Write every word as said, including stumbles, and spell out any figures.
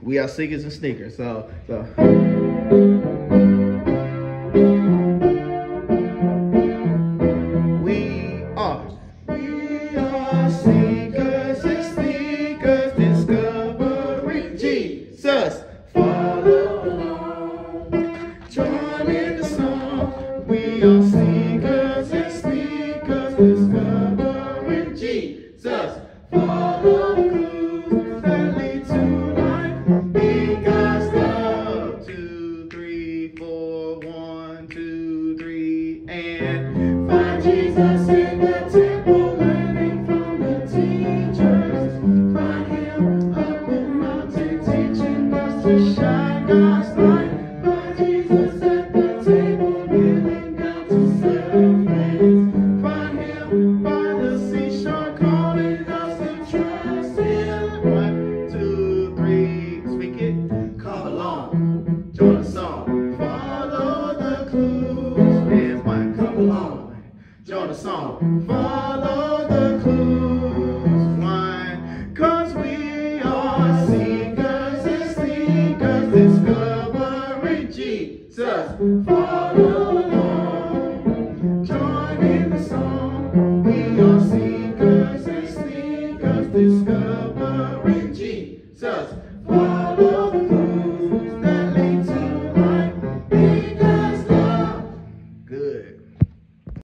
We are seekers and sneakers. So, so. We are. We are seekers and sneakers, discovering Jesus. Follow along, join in the song. We are seekers and sneakers, discovering Jesus. Follow the clues that lead to life. Be God's love. Two, three, four, one, two, three, and find Jesus in the temple, learning from the teachers. Find him up the mountain, teaching us to shine God's light. Find Jesus at the table, kneeling down to serve friends. Find him by the seashore, calling us to trust him. One, two, three, speak it. Come along, join the song. Follow the clues. And one, come along, join the song. Follow the clues. One, cause we are seekers and sneakers, discovering Jesus. Follow along, join in the song. We are seekers and sneakers, discovering Jesus. Follow